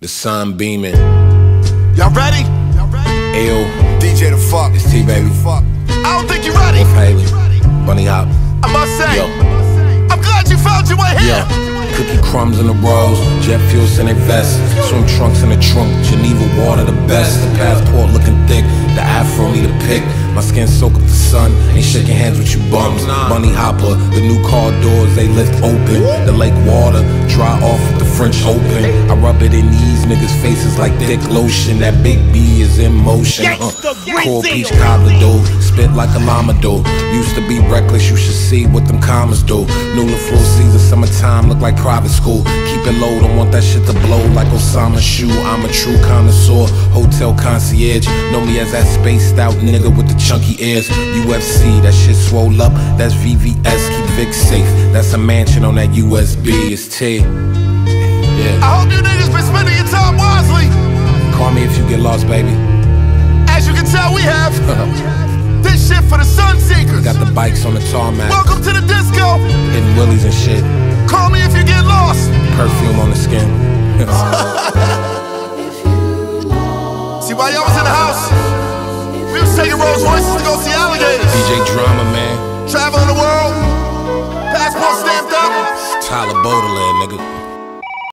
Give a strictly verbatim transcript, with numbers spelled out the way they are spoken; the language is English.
The sun beaming. Y'all ready? Ayo. D J the fuck. It's T baby. I don't think you ready. Wolf Haley. Bunny Hop. I must say. Yo. I'm glad you found your way here. Yo. Cookie crumbs in the rolls, jet fuels in their vests, swim trunks in the trunk, Geneva water the best. The passport looking thick, the afro need a pick. My skin soak up the sun, ain't shaking hands with you bums. Bunny Hopper, the new car doors they lift open. The lake water dry off with the French Open. I rub it in these niggas' faces like thick lotion. That big B is in motion. Uh, Cold peach cobbler dough, spit like a llama dough. Used to be reckless, you should see what them commas do. New full season, summertime look like private school. Keep it low, don't want that shit to blow like Osama shoe. I'm a true connoisseur, hotel concierge. Know me as that spaced out nigga with the chunky ears. U F C, that shit swole up, that's V V S, keep Vic safe. That's a mansion on that U S B, it's T. Yeah. I hope you niggas been spending your time wisely. Call me if you get lost, baby. As you can tell, we have this shit for the sun seekers. Got the bikes on the tarmac. Welcome to the disco. Hitting willies and shit. Call me if you get lost. Perfume on the skin. See, while y'all was in the house, we was taking Rolls Royces to go see alligators. D J Drama, man. Traveling the world. Passport stamped up. Tyler Baudelaire, nigga.